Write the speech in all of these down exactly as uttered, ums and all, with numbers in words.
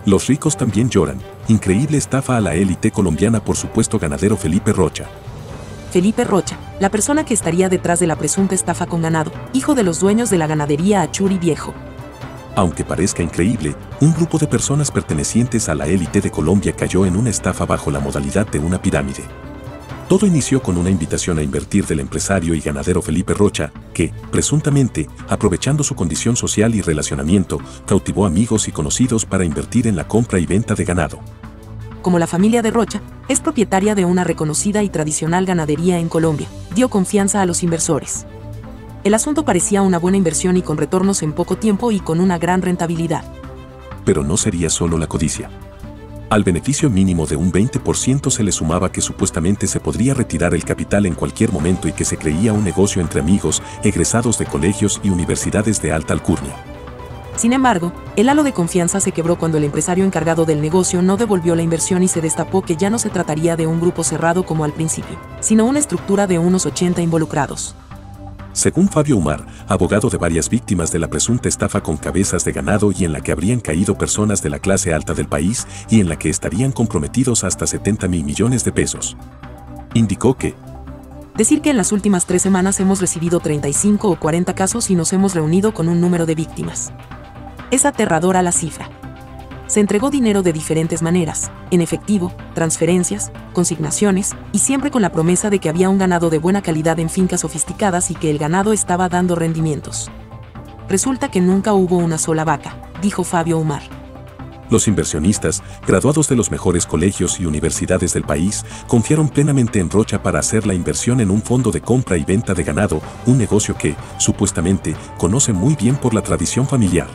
Los ricos también lloran. Increíble estafa a la élite colombiana por supuesto ganadero Felipe Rocha. Felipe Rocha, la persona que estaría detrás de la presunta estafa con ganado, hijo de los dueños de la ganadería Achuri Viejo. Aunque parezca increíble, un grupo de personas pertenecientes a la élite de Colombia cayó en una estafa bajo la modalidad de una pirámide. Todo inició con una invitación a invertir del empresario y ganadero Felipe Rocha, que, presuntamente, aprovechando su condición social y relacionamiento, cautivó amigos y conocidos para invertir en la compra y venta de ganado. Como la familia de Rocha es propietaria de una reconocida y tradicional ganadería en Colombia, dio confianza a los inversores. El asunto parecía una buena inversión y con retornos en poco tiempo y con una gran rentabilidad. Pero no sería solo la codicia. Al beneficio mínimo de un veinte por ciento se le sumaba que supuestamente se podría retirar el capital en cualquier momento y que se creía un negocio entre amigos, egresados de colegios y universidades de alta alcurnia. Sin embargo, el halo de confianza se quebró cuando el empresario encargado del negocio no devolvió la inversión y se destapó que ya no se trataría de un grupo cerrado como al principio, sino una estructura de unos ochenta involucrados. Según Fabio Umar, abogado de varias víctimas de la presunta estafa con cabezas de ganado y en la que habrían caído personas de la clase alta del país y en la que estarían comprometidos hasta setenta mil millones de pesos, indicó que decir que en las últimas tres semanas hemos recibido treinta y cinco o cuarenta casos y nos hemos reunido con un número de víctimas. Es aterradora la cifra. Se entregó dinero de diferentes maneras, en efectivo, transferencias, consignaciones, y siempre con la promesa de que había un ganado de buena calidad en fincas sofisticadas y que el ganado estaba dando rendimientos. Resulta que nunca hubo una sola vaca, dijo Fabio Umar. Los inversionistas, graduados de los mejores colegios y universidades del país, confiaron plenamente en Rocha para hacer la inversión en un fondo de compra y venta de ganado, un negocio que, supuestamente, conoce muy bien por la tradición familiar.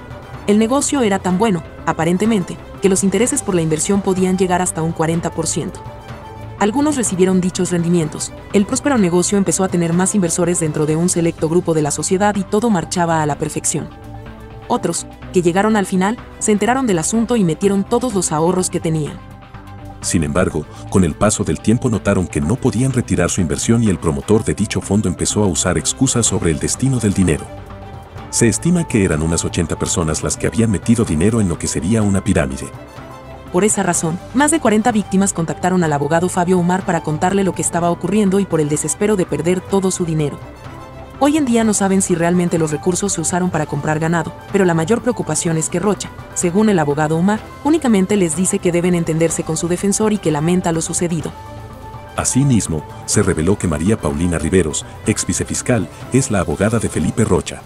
El negocio era tan bueno, aparentemente, que los intereses por la inversión podían llegar hasta un cuarenta por ciento. Algunos recibieron dichos rendimientos, el próspero negocio empezó a tener más inversores dentro de un selecto grupo de la sociedad y todo marchaba a la perfección. Otros, que llegaron al final, se enteraron del asunto y metieron todos los ahorros que tenían. Sin embargo, con el paso del tiempo notaron que no podían retirar su inversión y el promotor de dicho fondo empezó a usar excusas sobre el destino del dinero. Se estima que eran unas ochenta personas las que habían metido dinero en lo que sería una pirámide. Por esa razón, más de cuarenta víctimas contactaron al abogado Fabio Umar para contarle lo que estaba ocurriendo y por el desespero de perder todo su dinero. Hoy en día no saben si realmente los recursos se usaron para comprar ganado, pero la mayor preocupación es que Rocha, según el abogado Umar, únicamente les dice que deben entenderse con su defensor y que lamenta lo sucedido. Asimismo, se reveló que María Paulina Riveros, ex vicefiscal, es la abogada de Felipe Rocha.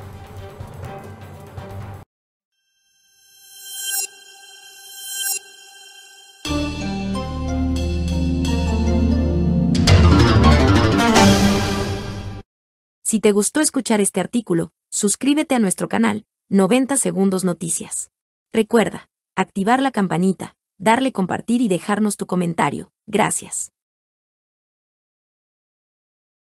Si te gustó escuchar este artículo, suscríbete a nuestro canal, noventa Segundos Noticias. Recuerda, activar la campanita, darle compartir y dejarnos tu comentario. Gracias.